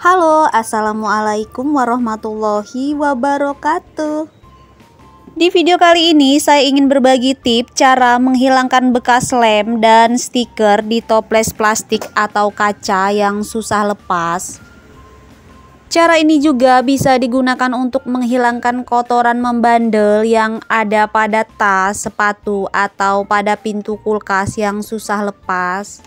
Halo, assalamualaikum warahmatullahi wabarakatuh. Di video kali ini saya ingin berbagi tips cara menghilangkan bekas lem dan stiker di toples plastik atau kaca yang susah lepas. Cara ini juga bisa digunakan untuk menghilangkan kotoran membandel yang ada pada tas, sepatu, atau pada pintu kulkas yang susah lepas.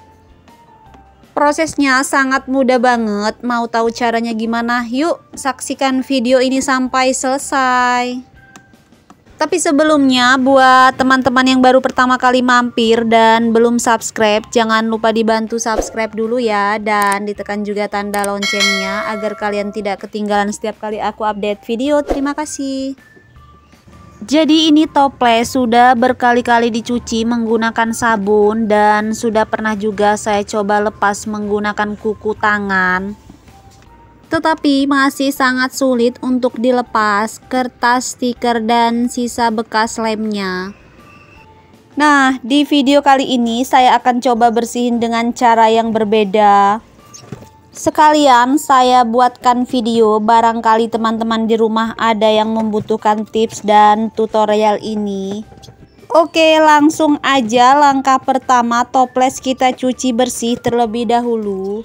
Prosesnya sangat mudah banget. Mau tahu caranya gimana? Yuk saksikan video ini sampai selesai. Tapi sebelumnya, buat teman-teman yang baru pertama kali mampir dan belum subscribe, jangan lupa dibantu subscribe dulu ya, dan ditekan juga tanda loncengnya agar kalian tidak ketinggalan setiap kali aku update video. Terima kasih. Jadi ini toples sudah berkali-kali dicuci menggunakan sabun dan sudah pernah juga saya coba lepas menggunakan kuku tangan. Tetapi masih sangat sulit untuk dilepas kertas, stiker, dan sisa bekas lemnya. Nah, di video kali ini saya akan coba bersihin dengan cara yang berbeda. Sekalian saya buatkan video, barangkali teman-teman di rumah ada yang membutuhkan tips dan tutorial ini. Oke, langsung aja. Langkah pertama, toples kita cuci bersih terlebih dahulu.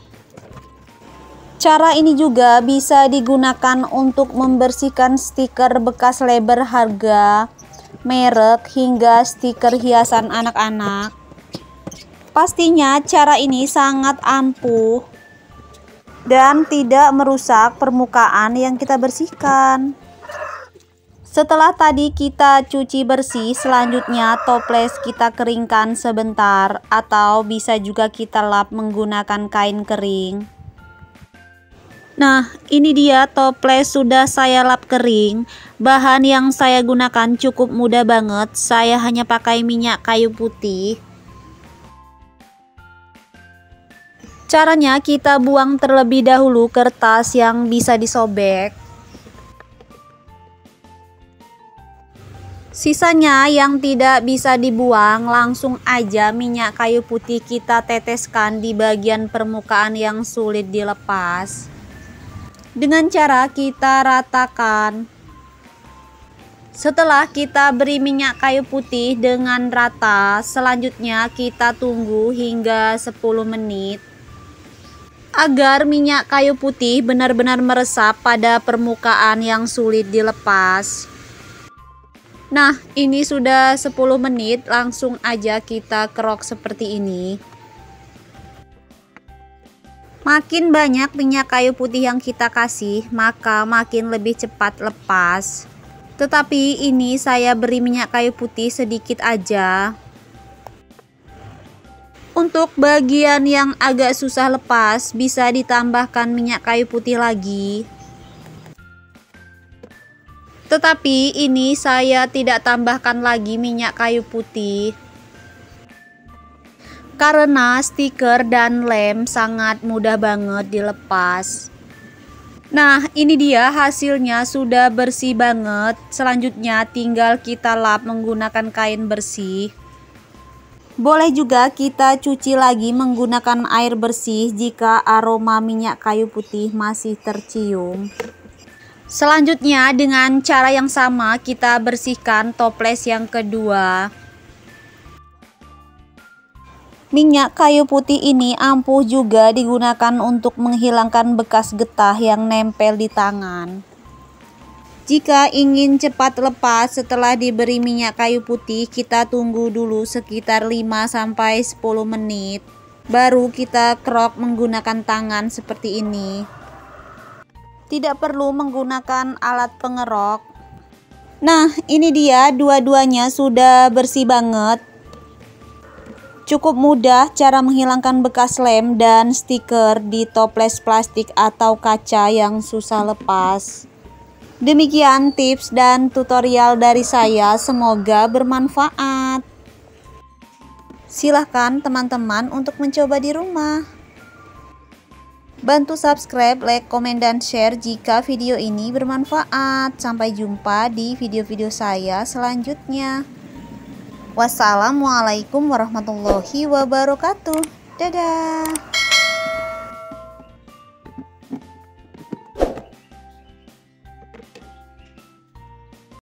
Cara ini juga bisa digunakan untuk membersihkan stiker bekas label harga, merek, hingga stiker hiasan anak-anak. Pastinya cara ini sangat ampuh dan tidak merusak permukaan yang kita bersihkan. Setelah tadi kita cuci bersih, selanjutnya toples kita keringkan sebentar, atau bisa juga kita lap menggunakan kain kering. Nah, ini dia toples sudah saya lap kering. Bahan yang saya gunakan cukup mudah banget. Saya hanya pakai minyak kayu putih. Caranya, kita buang terlebih dahulu kertas yang bisa disobek. Sisanya yang tidak bisa dibuang, langsung aja minyak kayu putih kita teteskan di bagian permukaan yang sulit dilepas. Dengan cara kita ratakan. Setelah kita beri minyak kayu putih dengan rata, selanjutnya kita tunggu hingga 10 menit. Agar minyak kayu putih benar-benar meresap pada permukaan yang sulit dilepas. Nah, ini sudah 10 menit, langsung aja kita kerok seperti ini. Makin banyak minyak kayu putih yang kita kasih, maka makin lebih cepat lepas. Tetapi ini saya beri minyak kayu putih sedikit aja. Untuk bagian yang agak susah lepas, bisa ditambahkan minyak kayu putih lagi. Tetapi ini saya tidak tambahkan lagi minyak kayu putih, karena stiker dan lem sangat mudah banget dilepas. Nah, ini dia hasilnya, sudah bersih banget. Selanjutnya tinggal kita lap menggunakan kain bersih. Boleh juga kita cuci lagi menggunakan air bersih jika aroma minyak kayu putih masih tercium. Selanjutnya dengan cara yang sama kita bersihkan toples yang kedua. Minyak kayu putih ini ampuh juga digunakan untuk menghilangkan bekas getah yang nempel di tangan. Jika ingin cepat lepas setelah diberi minyak kayu putih, kita tunggu dulu sekitar 5-10 menit. Baru kita kerok menggunakan tangan seperti ini. Tidak perlu menggunakan alat pengerok. Nah, ini dia dua-duanya sudah bersih banget. Cukup mudah cara menghilangkan bekas lem dan stiker di toples plastik atau kaca yang susah lepas. Demikian tips dan tutorial dari saya, semoga bermanfaat. Silahkan teman-teman untuk mencoba di rumah. Bantu subscribe, like, komen, dan share jika video ini bermanfaat. Sampai jumpa di video-video saya selanjutnya. Wassalamualaikum warahmatullahi wabarakatuh. Dadah.